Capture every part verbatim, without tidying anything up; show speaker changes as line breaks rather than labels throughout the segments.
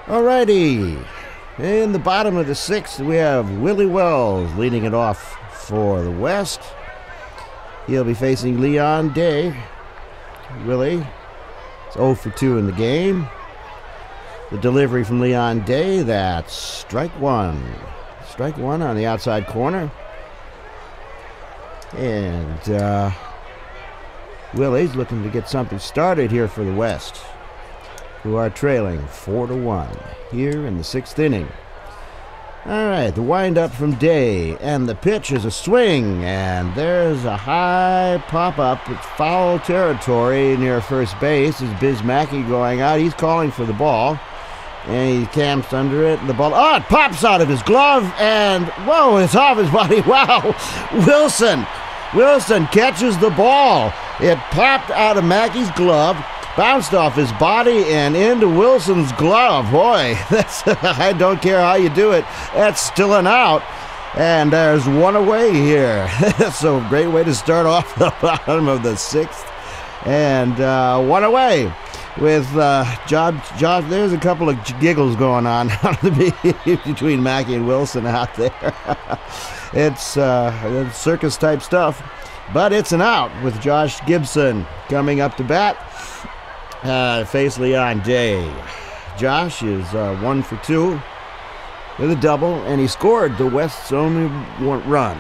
Alrighty. In the bottom of the sixth, we have Willie Wells leading it off for the West. He'll be facing Leon Day. Willie is oh for two in the game. The delivery from Leon Day, that's strike one. Strike one on the outside corner. And uh, Willie's looking to get something started here for the West, who are trailing four to one here in the sixth inning. All right, the windup from Day, and the pitch is a swing, and there's a high pop-up. It's foul territory near first base. Is Biz Mackey going out? He's calling for the ball, and he camps under it, and the ball, oh, it pops out of his glove, and whoa, it's off his body. Wow, Wilson, Wilson catches the ball. It popped out of Mackey's glove, bounced off his body and into Wilson's glove. Boy, that's I don't care how you do it. That's still an out. And there's one away here. So great way to start off the bottom of the sixth. And uh, one away with uh, Josh. Josh, there's a couple of giggles going on between Mackey and Wilson out there. It's uh, circus type stuff. But it's an out with Josh Gibson coming up to bat. Uh, face Leon Day. Josh is uh, one for two with a double, and he scored the West's only one run.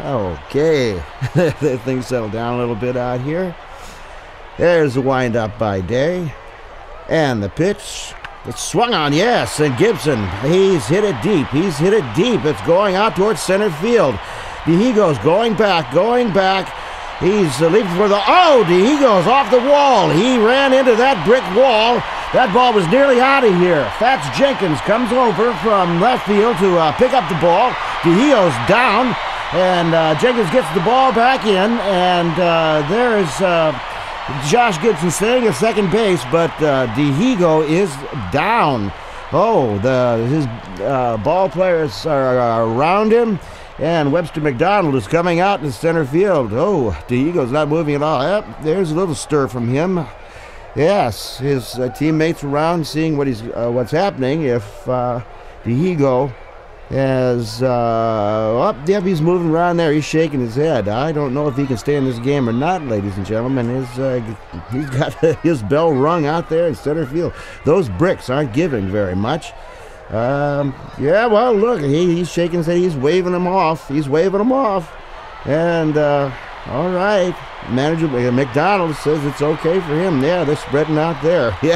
Okay, things settle down a little bit out here. There's the windup by Day, and the pitch. It's swung on, yes, and Gibson, he's hit it deep. He's hit it deep. It's going out towards center field. Dihigo's going back, going back. He's uh, leaping for the, oh, Dihigo's off the wall. He ran into that brick wall. That ball was nearly out of here. Fats Jenkins comes over from left field to uh, pick up the ball. Dihigo's down, and uh, Jenkins gets the ball back in, and uh, there's uh, Josh Gibson staying at second base, but uh, Dihigo is down. Oh, the his uh, ball players are, are around him. And Webster McDonald is coming out in center field. Oh, Dihigo's not moving at all. Yep, there's a little stir from him. Yes, his uh, teammates around seeing what he's uh, what's happening. If uh, Dihigo has, uh, up, yep, he's moving around there. He's shaking his head. I don't know if he can stay in this game or not, ladies and gentlemen. His, uh, he's got his bell rung out there in center field. Those bricks aren't giving very much. Um, yeah, well, look, he, he's shaking his head. He's waving them off. He's waving them off. And, uh, all right. Manager McDonald says it's okay for him. Yeah, they're spreading out there. Yeah,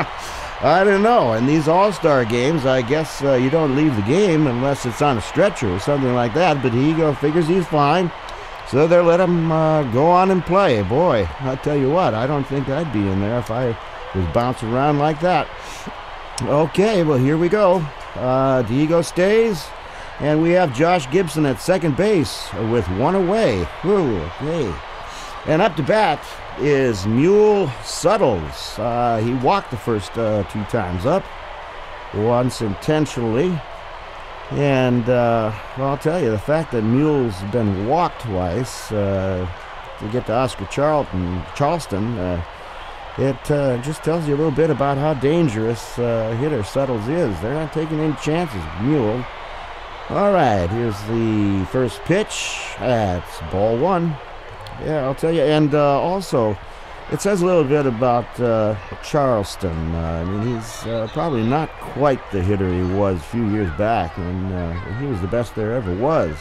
I don't know. In these all-star games, I guess uh, you don't leave the game unless it's on a stretcher or something like that. But he go figures he's fine. So they're letting him uh, go on and play. Boy, I'll tell you what, I don't think I'd be in there if I was bouncing around like that. Okay, well, here we go. Uh, Dihigo stays, and we have Josh Gibson at second base with one away. Ooh, okay. And up to bat is Mule Suttles. Uh, he walked the first uh, two times up, once intentionally. And uh, well, I'll tell you, the fact that Mule's been walked twice uh, to get to Oscar Charlton, Charleston, uh, It uh, just tells you a little bit about how dangerous uh, hitter Suttles is. They're not taking any chances. Mule. All right, here's the first pitch. That's ball one. Yeah, I'll tell you. And uh, also, it says a little bit about uh, Charleston. Uh, I mean, he's uh, probably not quite the hitter he was a few years back, and uh, he was the best there ever was.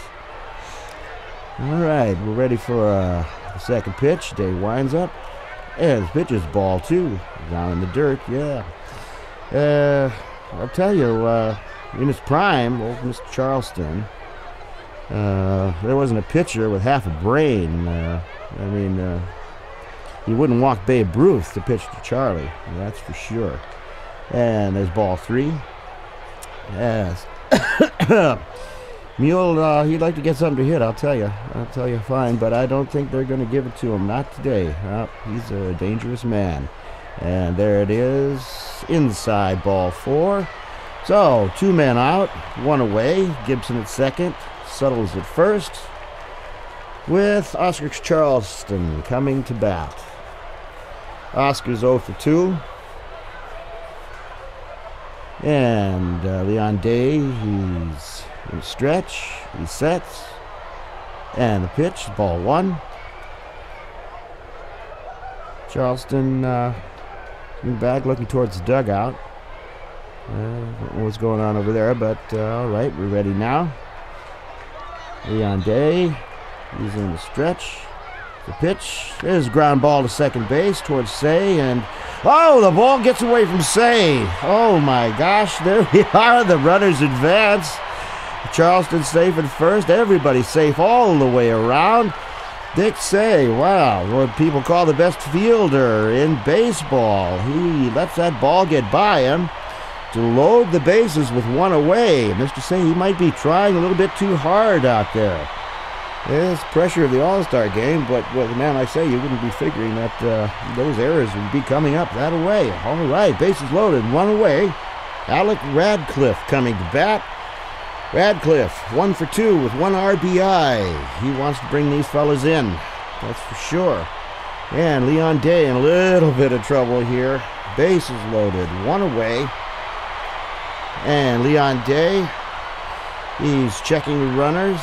All right, we're ready for uh, the second pitch. Day winds up. And the pitch is ball two, down in the dirt, yeah. Uh, I'll tell you, uh, in his prime, old Mister Charleston, uh, there wasn't a pitcher with half a brain. Uh, I mean, uh, he wouldn't walk Babe Ruth to pitch to Charlie, that's for sure. And there's ball three. Yes. Mule, uh, he'd like to get something to hit, I'll tell you. I'll tell you fine, but I don't think they're going to give it to him. Not today. Oh, he's a dangerous man. And there it is. Inside ball four. So, two men out, one away. Gibson at second. Suttles at first. With Oscar Charleston coming to bat. Oscar's oh for two. And uh, Leon Day, he's in stretch. He sets. And the pitch, ball one. Charleston uh, back looking towards the dugout. Uh, I don't know what's going on over there, but uh, all right, we're ready now. Leon Day, he's in the stretch. The pitch, there's a ground ball to second base towards Say, and oh, the ball gets away from Say. Oh my gosh, there we are, the runners advance. Charleston safe at first, everybody safe all the way around. Dick Say, wow, what people call the best fielder in baseball. He lets that ball get by him to load the bases with one away. Mister Say, he might be trying a little bit too hard out there. It's pressure of the All-Star game, but well, man, I say you wouldn't be figuring that uh, those errors would be coming up that away. All right, bases loaded, one away. Alec Radcliffe coming to bat. Radcliffe, one for two with one R B I. He wants to bring these fellas in, that's for sure. And Leon Day in a little bit of trouble here. Bases loaded, one away. And Leon Day, he's checking the runners.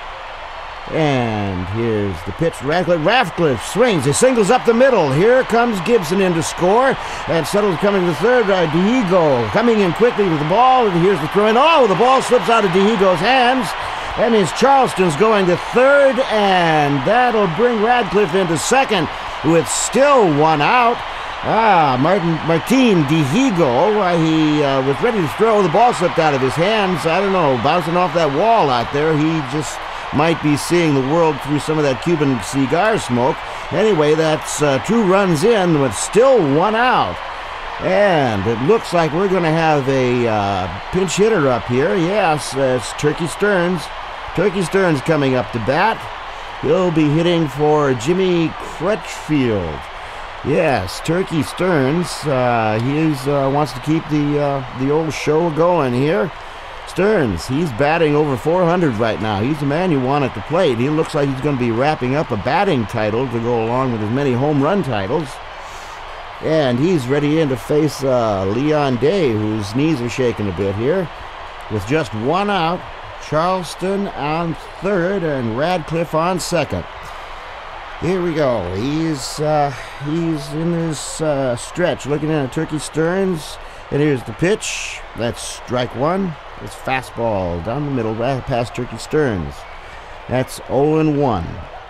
And here's the pitch. Radcliffe, Radcliffe swings. He singles up the middle. Here comes Gibson in to score. And Settle's coming to third. Uh, Diego coming in quickly with the ball. And here's the throw in. Oh, the ball slips out of Diego's hands. And his Charleston's going to third. And that'll bring Radcliffe into second with still one out. Ah, Martin Martin Diego, uh, he uh, was ready to throw. The ball slipped out of his hands. I don't know, bouncing off that wall out there. He just might be seeing the world through some of that Cuban cigar smoke. Anyway, that's uh, two runs in with still one out. And it looks like we're going to have a uh, pinch hitter up here. Yes, it's Turkey Stearns. Turkey Stearns coming up to bat. He'll be hitting for Jimmy Crutchfield. Yes, Turkey Stearns. Uh, he uh, wants to keep the uh, the old show going here. Stearns, he's batting over four hundred right now. He's the man you want at the plate. He looks like he's going to be wrapping up a batting title to go along with his many home run titles. And he's ready in to face uh, Leon Day, whose knees are shaking a bit here. With just one out, Charleston on third and Radcliffe on second. Here we go. He's uh, he's in his uh, stretch, looking at Turkey Stearns. And here's the pitch. That's strike one. It's fastball down the middle, past Turkey Stearns. That's oh and one.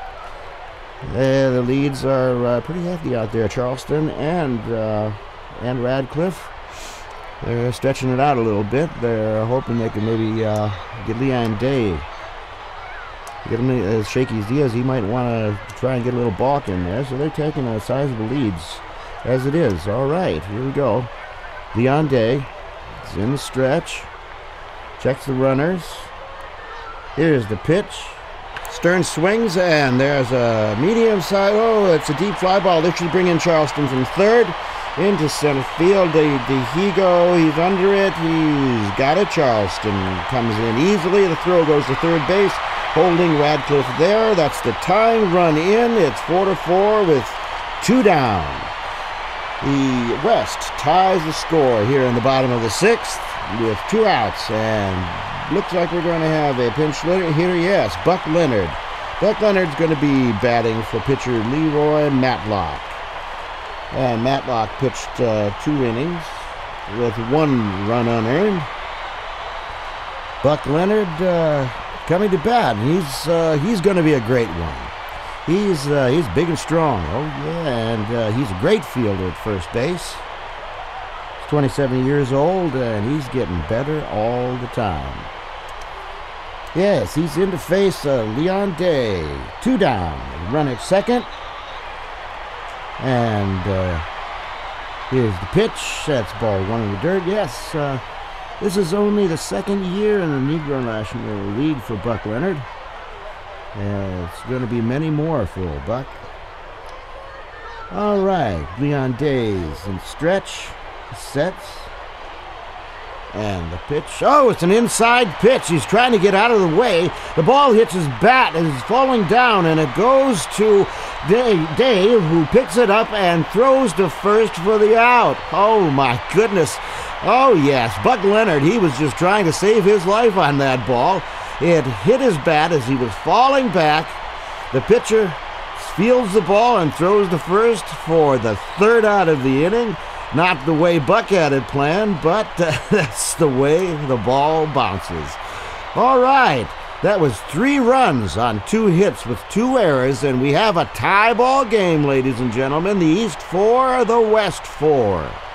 Uh, the leads are uh, pretty hefty out there. Charleston and uh, and Radcliffe. They're stretching it out a little bit. They're hoping they can maybe uh, get Leon Day. Get him as shaky as he is. He might want to try and get a little balk in there. So they're taking a sizable leads as it is. All right, here we go. Leon Day is in the stretch. Checks the runners. Here's the pitch. Stearns swings, and there's a medium side. Oh, it's a deep fly ball. This should bring in Charleston from third into center field. Diego, he's under it. He's got it. Charleston comes in easily. The throw goes to third base, holding Radcliffe there. That's the tying run in. It's four to four with two down. The West ties the score here in the bottom of the sixth with two outs, and looks like we're going to have a pinch hitter here. Yes, Buck Leonard. Buck Leonard's going to be batting for pitcher Leroy Matlock. And Matlock pitched uh, two innings with one run unearned. Buck Leonard uh, coming to bat. He's uh, he's going to be a great one. He's uh, he's big and strong. Oh yeah, and uh, he's a great fielder at first base. He's twenty-seven years old, and he's getting better all the time. Yes, he's in to face uh, Leon Day. Two down. Run at second. And uh, here's the pitch. That's ball one in the dirt. Yes, uh, this is only the second year in the Negro National League for Buck Leonard. Uh, it's going to be many more for Buck. All right, Leon Day's in stretch, sets, And the pitch, oh, it's an inside pitch. He's trying to get out of the way. The ball hits his bat and is falling down, and it goes to Dave, Dave, who picks it up and throws to first for the out. Oh, my goodness. Oh, yes, Buck Leonard, he was just trying to save his life on that ball. It hit his bat as he was falling back. The pitcher fields the ball and throws to first for the third out of the inning. Not the way Buck had it planned, but uh, that's the way the ball bounces. All right, that was three runs on two hits with two errors, and we have a tie ball game, ladies and gentlemen. The East four, the West four.